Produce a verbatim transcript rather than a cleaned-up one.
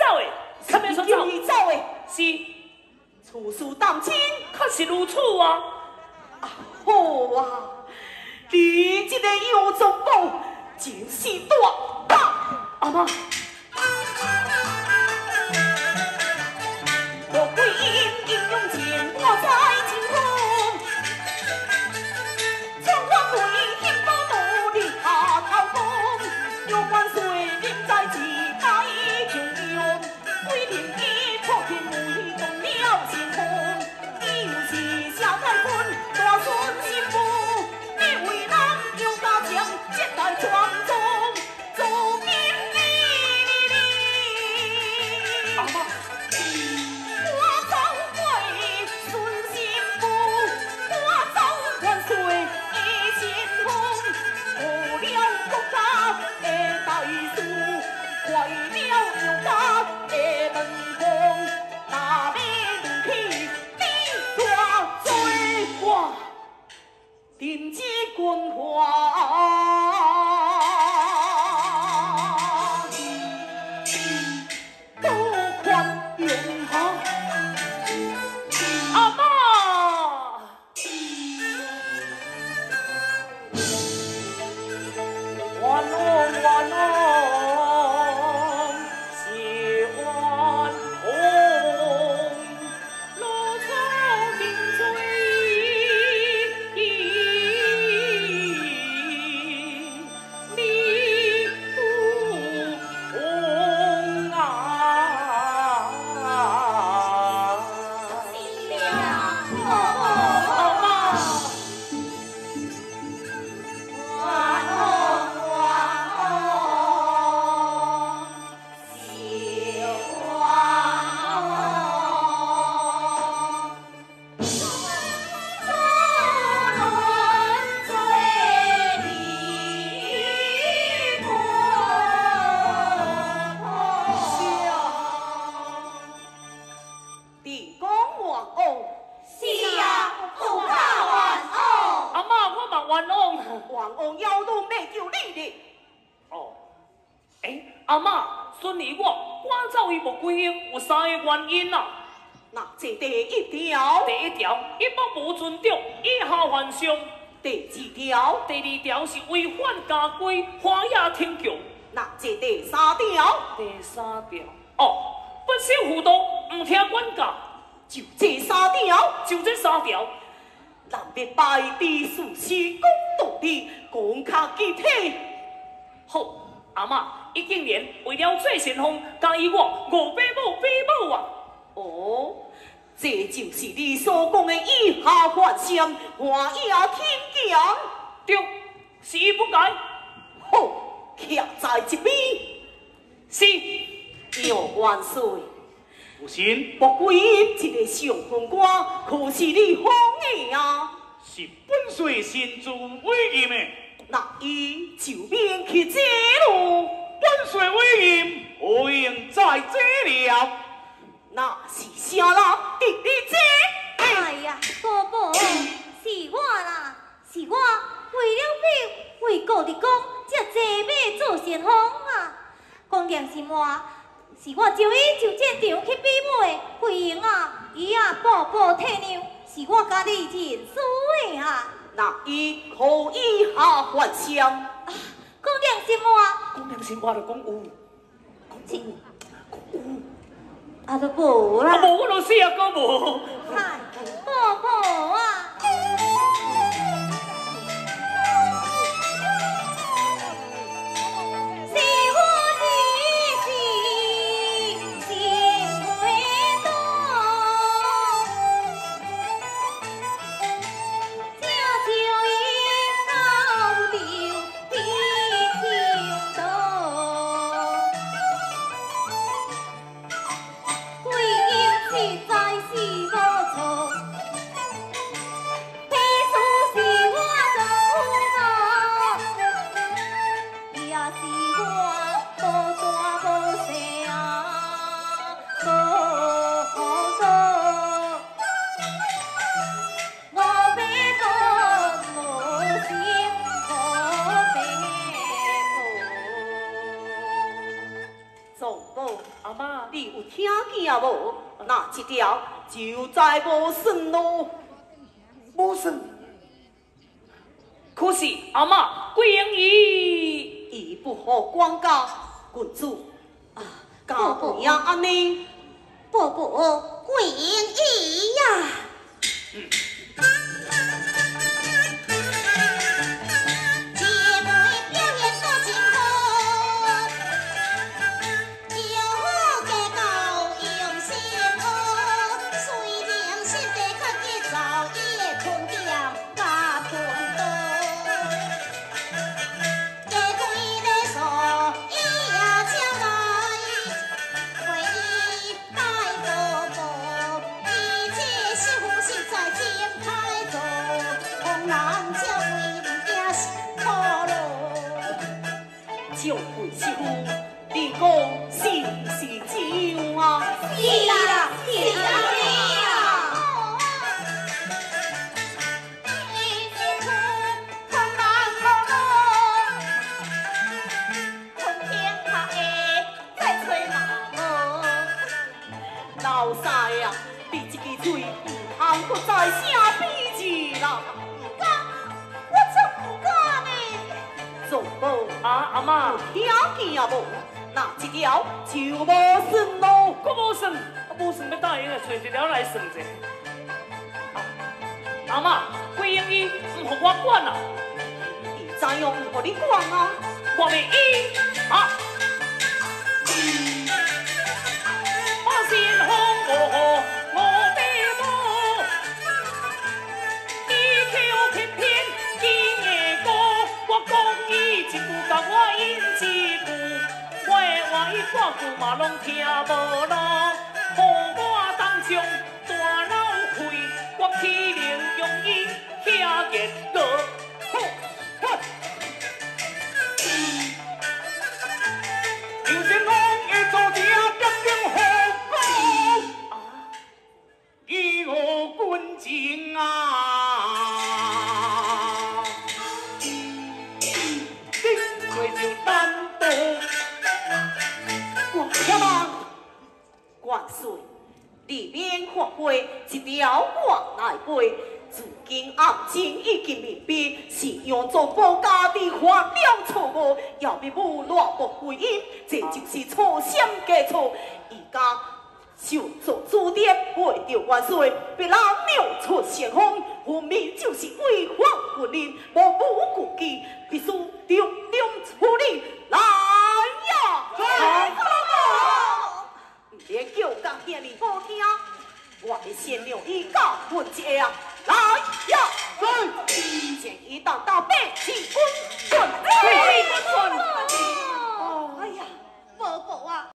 诶，什么所走？ 你走诶， 是处处担心， 确实如此啊。 啊好啊，你这个有种宝真是大大。 阿妈。 我归因英勇前，我在今后，将我归因不努力下头风，有万岁人在自大义中用，归林一破天为动了心魂，你又是小太君大孙媳妇，你为人有家强，接待传宗，做金哩哩哩。 阿妈。定知冠华，多宽容下。 阿妈，冤枉冤枉，是冤枉，路错定罪。 王王要都没救你的。 哦，哎，阿妈，顺利我赶走伊无归因，有三个原因呐。 那这第一条， 第一条，一不无尊重，以下犯上； 第二条， 第二条是违反家规，花野天桥。 那这第三条， 第三条，哦，不守妇道，唔听管教。 就这三条， 就这三条。 咱别拜地属实公道的，讲较具体。 好，阿妈，已经连为了做先锋，加以我五百亩百亩啊。 哦，这就是你所讲的以下犯上，花野天强。 对，是伊不该。 好，徛在这边。 是。 有万岁。 父亲， 不归一个上风官，可是你封的啊？ 是本岁新主委任的。 那伊就免去这咯。 本岁委任何用在这了？ 那是啥啦？敌你这？ 哎呀，伯伯，是我啦，是我为了你，为国的公，才坐马做先锋啊！讲良心话。是我招伊就战场去比马，回营啊，伊啊步步退让，是我家己认输的啊。 那伊可以下犯上？ 讲良心话， 讲良心话就讲有，讲有，讲有。 啊都无啦。 啊无我就死啊，搁无。 嗨，伯伯啊。在是无错。 你有听见无？那一条就再无算咯。 无算。可是阿妈桂英伊伊不好管教郡主啊，家不也安尼？ 伯伯桂英姨呀。 嗯。 就为媳妇，你讲是唔是这样啊？ 是啦，是啦，是啦。 老师啊，你这个嘴唔通搁再啥秘字啦？ 唔敢，我真唔敢呢。 做无啊阿妈， 听见无？那一条就无算咯。 我无算，我无算要答应来找一条来算者。啊阿妈，桂英伊唔互我管啊！ 伊怎样唔互你管啊？ 我袂伊啊！我先红我我的母，伊口偏偏伊的歌，我讲伊一句，甲我应一句，我的话伊半句嘛拢听无咯。互我当中大脑开，我起灵用伊遐热闹。有钱拢会做只点点好歌，以我军情啊，你做就担当。 我呀嘛，万岁！里面看会一条我来背，如今案情已经明白，是杨宗保家己犯了错误，要逼母乱不归因，这就是错心加错。而家就做主点，为着万岁，别人扭出成风，分明就是违反军令，无无顾忌，必须重点处理。来呀！来！别叫家兄弟好听，我的善良已到分界啊！来呀！